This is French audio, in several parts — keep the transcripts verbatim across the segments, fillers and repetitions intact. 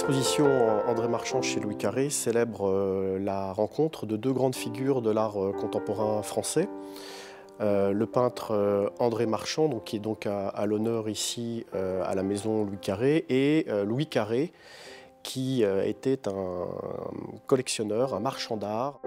L'exposition André Marchand chez Louis Carré célèbre euh, la rencontre de deux grandes figures de l'art euh, contemporain français. Euh, le peintre euh, André Marchand, donc, qui est donc à, à l'honneur ici euh, à la maison Louis Carré, et euh, Louis Carré, qui euh, était un collectionneur, un marchand d'art.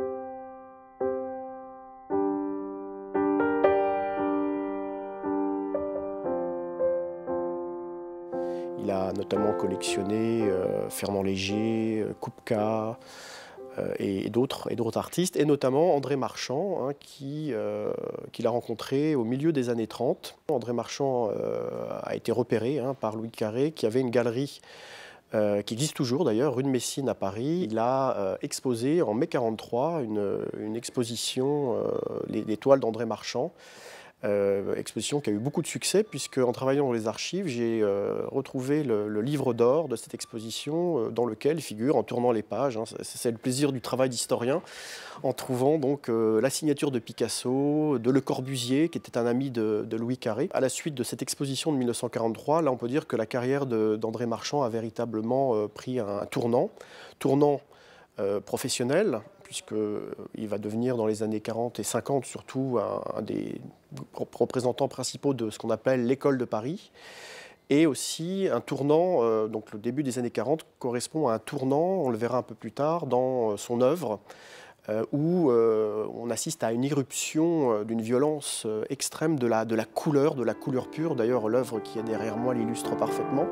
Il a notamment collectionné euh, Fernand Léger, euh, Kupka euh, et, et d'autres artistes, et notamment André Marchand, hein, qui, euh, qu'il a rencontré au milieu des années trente. André Marchand euh, a été repéré hein, par Louis Carré, qui avait une galerie euh, qui existe toujours d'ailleurs, rue de Messine à Paris. Il a euh, exposé en mai quarante-trois une, une exposition, euh, les, les toiles d'André Marchand. Euh, exposition qui a eu beaucoup de succès, puisque en travaillant dans les archives, j'ai euh, retrouvé le, le livre d'or de cette exposition euh, dans lequel figure, en tournant les pages, hein, c'est le plaisir du travail d'historien, en trouvant donc euh, la signature de Picasso, de Le Corbusier, qui était un ami de, de Louis Carré. À la suite de cette exposition de mille neuf cent quarante-trois, là on peut dire que la carrière d'André Marchand a véritablement euh, pris un, un tournant, tournant euh, professionnel, puisqu'il va devenir dans les années quarante et cinquante surtout un, un des représentants principaux de ce qu'on appelle l'école de Paris. Et aussi un tournant, euh, donc le début des années quarante correspond à un tournant, on le verra un peu plus tard, dans son œuvre, euh, où euh, on assiste à une irruption euh, d'une violence euh, extrême de la, de la couleur, de la couleur pure. D'ailleurs, l'œuvre qui est derrière moi l'illustre parfaitement.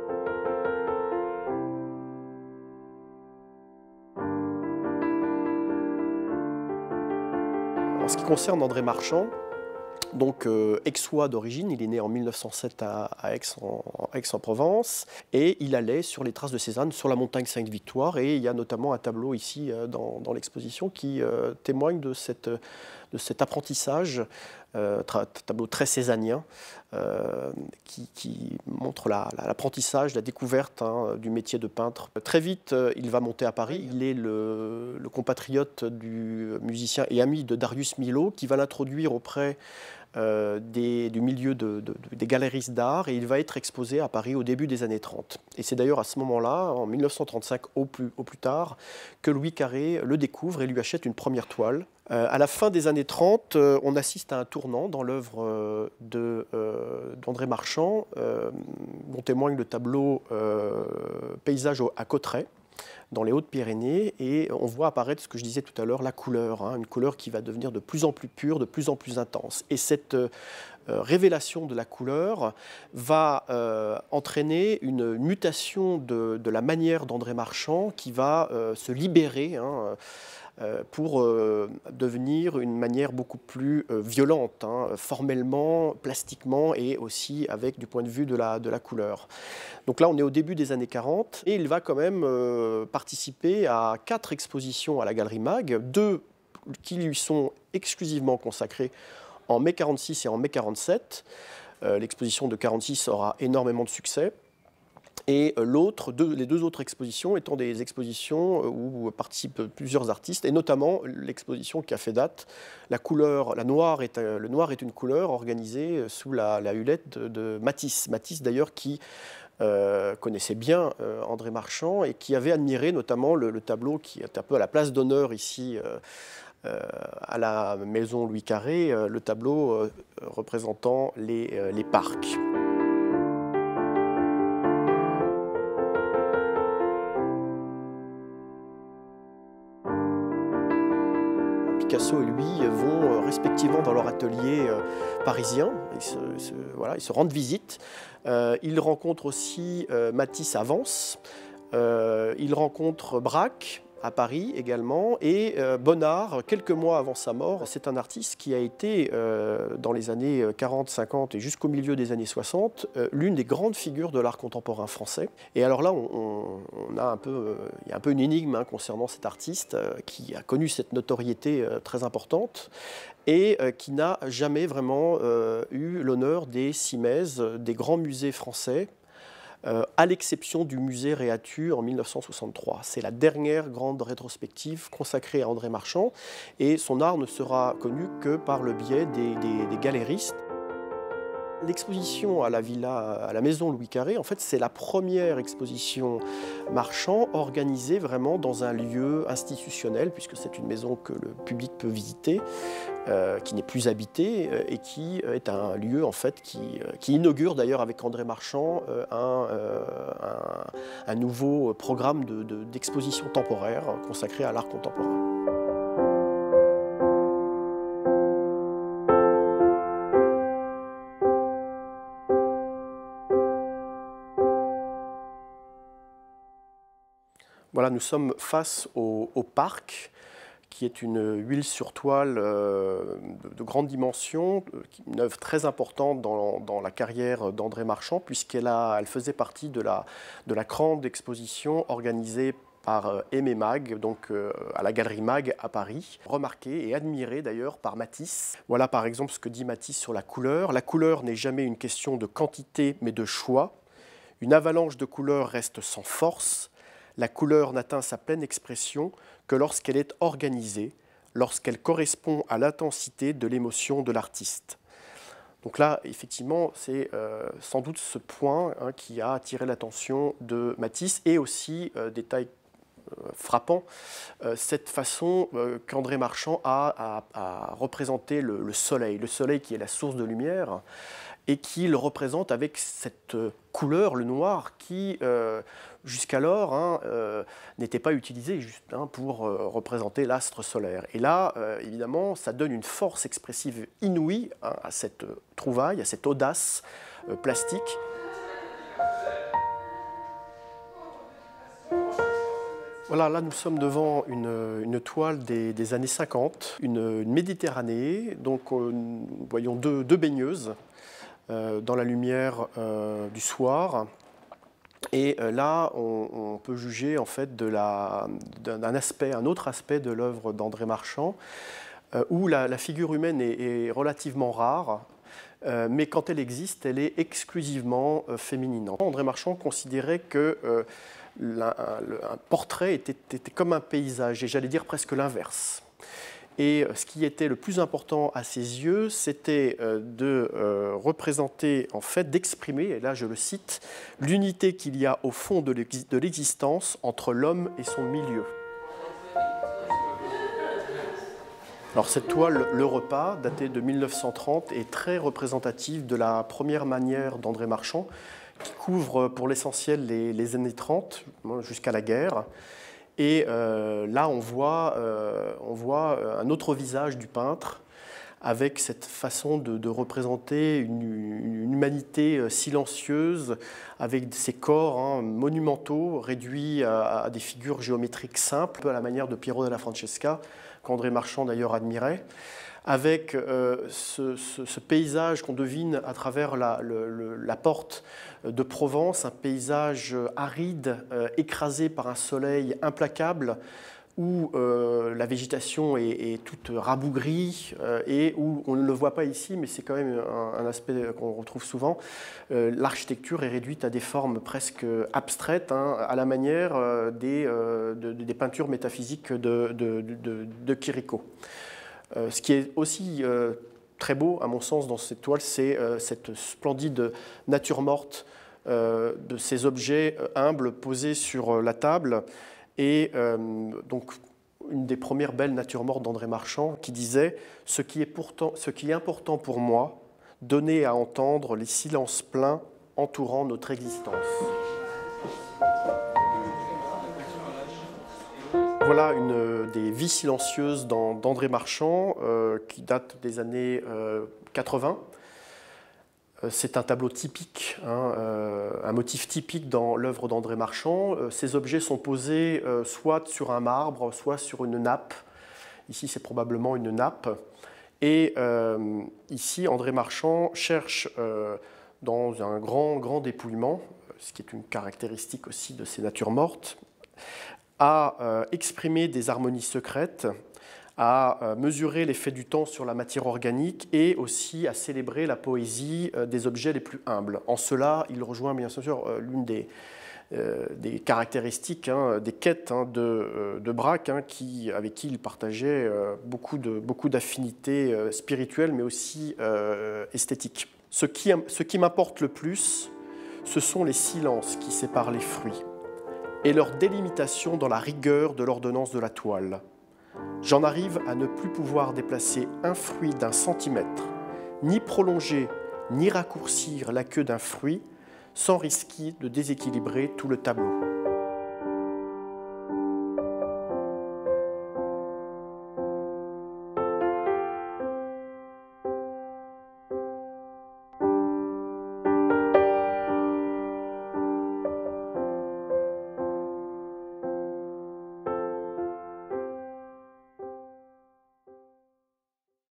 En ce qui concerne André Marchand, donc euh, aixois d'origine, il est né en mille neuf cent sept à, à Aix, en, Aix-en-Provence, et il allait sur les traces de Cézanne, sur la montagne Sainte-Victoire, et il y a notamment un tableau ici euh, dans, dans l'exposition qui euh, témoigne de, cette, de cet apprentissage, euh, tableau très cézannien, euh, qui, qui montre l'apprentissage, la, la, la découverte hein, du métier de peintre. Très vite, euh, il va monter à Paris, il est le, le compatriote du musicien et ami de Darius Milhaud, qui va l'introduire auprès Euh, des, du milieu de, de, de, des galeristes d'art, et il va être exposé à Paris au début des années trente. Et c'est d'ailleurs à ce moment-là, en mille neuf cent trente-cinq au plus, au plus tard, que Louis Carré le découvre et lui achète une première toile. Euh, à la fin des années trente, euh, on assiste à un tournant dans l'œuvre euh, d'André euh, Marchand, euh, dont témoigne le tableau euh, Paysage à Cauterets, dans les Hautes-Pyrénées, et on voit apparaître ce que je disais tout à l'heure, la couleur, hein, une couleur qui va devenir de plus en plus pure, de plus en plus intense. Et cette euh, révélation de la couleur va euh, entraîner une mutation de, de la manière d'André Marchand qui va euh, se libérer hein, euh, pour euh, devenir une manière beaucoup plus euh, violente, hein, formellement, plastiquement et aussi avec du point de vue de la, de la couleur. Donc là, on est au début des années quarante, et il va quand même euh, participer à quatre expositions à la Galerie Mag, deux qui lui sont exclusivement consacrées en mai quarante-six et en mai quarante-sept. Euh, L'exposition de quarante-six aura énormément de succès. Et l'autre, deux, les deux autres expositions étant des expositions où participent plusieurs artistes, et notamment l'exposition qui a fait date, la couleur, la noire est, le noir est une couleur organisée sous la, la hullette de, de Matisse. Matisse d'ailleurs qui euh, connaissait bien euh, André Marchand et qui avait admiré notamment le, le tableau qui est un peu à la place d'honneur ici euh, euh, à la maison Louis Carré, euh, le tableau euh, représentant les, euh, les parcs. Picasso et lui vont respectivement dans leur atelier euh, parisien, ils se, se, voilà, ils se rendent visite. Euh, ils rencontrent aussi euh, Matisse à Vence, euh, ils rencontrent Braque à Paris également, et euh, Bonnard, quelques mois avant sa mort. C'est un artiste qui a été, euh, dans les années quarante, cinquante et jusqu'au milieu des années soixante, euh, l'une des grandes figures de l'art contemporain français. Et alors là, on, on, on a un peu, euh, il y a un peu une énigme hein, concernant cet artiste euh, qui a connu cette notoriété euh, très importante et euh, qui n'a jamais vraiment euh, eu l'honneur des Simèses, des grands musées français, Euh, à l'exception du musée Réatu en mille neuf cent soixante-trois. C'est la dernière grande rétrospective consacrée à André Marchand, et son art ne sera connu que par le biais des, des, des galéristes. L'exposition à la villa, à la maison Louis Carré, en fait, c'est la première exposition Marchand organisée vraiment dans un lieu institutionnel, puisque c'est une maison que le public peut visiter, euh, qui n'est plus habitée euh, et qui est un lieu en fait qui, euh, qui inaugure d'ailleurs avec André Marchand euh, un, euh, un, un nouveau programme de, de, d'exposition temporaire consacré à l'art contemporain. Voilà, nous sommes face au, au parc, qui est une huile sur toile euh, de, de grande dimension, une œuvre très importante dans, dans la carrière d'André Marchand, puisqu'elle a, elle faisait partie de la, de la grande exposition organisée par euh, Aimé Mag, donc euh, à la Galerie Mag à Paris, remarquée et admirée d'ailleurs par Matisse. Voilà par exemple ce que dit Matisse sur la couleur. La couleur n'est jamais une question de quantité, mais de choix. Une avalanche de couleurs reste sans force. La couleur n'atteint sa pleine expression que lorsqu'elle est organisée, lorsqu'elle correspond à l'intensité de l'émotion de l'artiste. Donc là, effectivement, c'est euh, sans doute ce point hein, qui a attiré l'attention de Matisse et aussi, euh, détail euh, frappant, euh, cette façon euh, qu'André Marchand a à, à représenter le, le soleil, le soleil qui est la source de lumière, et qui le représente avec cette couleur, le noir, qui euh, jusqu'alors hein, euh, n'était pas utilisé juste, hein, pour euh, représenter l'astre solaire. Et là, euh, évidemment, ça donne une force expressive inouïe hein, à cette trouvaille, à cette audace euh, plastique. Voilà, là nous sommes devant une, une toile des, des années cinquante, une, une Méditerranée, donc euh, nous voyons deux, deux baigneuses euh, dans la lumière euh, du soir. Et euh, là, on, on peut juger en fait de la, d'un aspect, un autre aspect de l'œuvre d'André Marchand, euh, où la, la figure humaine est, est relativement rare, euh, mais quand elle existe, elle est exclusivement euh, féminine. André Marchand considérait que euh, la, un, un portrait était, était comme un paysage, et j'allais dire presque l'inverse. Et ce qui était le plus important à ses yeux, c'était de représenter, en fait, d'exprimer, et là je le cite, l'unité qu'il y a au fond de l'existence entre l'homme et son milieu. Alors cette toile, Le Repas, datée de mille neuf cent trente, est très représentative de la première manière d'André Marchand, qui couvre pour l'essentiel les, les années trente, jusqu'à la guerre. Et euh, là, on voit, euh, on voit un autre visage du peintre, avec cette façon de, de représenter une, une humanité silencieuse, avec ces corps hein, monumentaux, réduits à, à des figures géométriques simples, à la manière de Piero della Francesca, qu'André Marchand d'ailleurs admirait, avec euh, ce, ce, ce paysage qu'on devine à travers la, le, le, la porte de Provence, un paysage aride, euh, écrasé par un soleil implacable, où euh, la végétation est, est toute rabougrie euh, et où on ne le voit pas ici, mais c'est quand même un, un aspect qu'on retrouve souvent. Euh, L'architecture est réduite à des formes presque abstraites, hein, à la manière euh, des, euh, de, des peintures métaphysiques de, de, de, de Chirico. Euh, ce qui est aussi euh, très beau, à mon sens, dans cette toile, c'est euh, cette splendide nature morte euh, de ces objets humbles posés sur la table. Et euh, donc, une des premières belles natures mortes d'André Marchand qui disait « Ce qui est pourtant, ce qui est important pour moi, donner à entendre les silences pleins entourant notre existence. » Voilà une des vies silencieuses d'André Marchand euh, qui date des années euh, quatre-vingts. C'est un tableau typique, hein, euh, un motif typique dans l'œuvre d'André Marchand. Euh, ces objets sont posés euh, soit sur un marbre, soit sur une nappe. Ici, c'est probablement une nappe. Et euh, ici, André Marchand cherche, euh, dans un grand, grand dépouillement, ce qui est une caractéristique aussi de ces natures mortes, à euh, exprimer des harmonies secrètes, à euh, mesurer l'effet du temps sur la matière organique et aussi à célébrer la poésie euh, des objets les plus humbles. En cela, il rejoint bien sûr euh, l'une des, euh, des caractéristiques, hein, des quêtes hein, de, euh, de Braque, hein, qui, avec qui il partageait euh, beaucoup de, beaucoup d'affinités euh, spirituelles mais aussi euh, esthétiques. Ce qui, ce qui m'importe le plus, ce sont les silences qui séparent les fruits et leur délimitation dans la rigueur de l'ordonnance de la toile. J'en arrive à ne plus pouvoir déplacer un fruit d'un centimètre, ni prolonger, ni raccourcir la queue d'un fruit, sans risquer de déséquilibrer tout le tableau.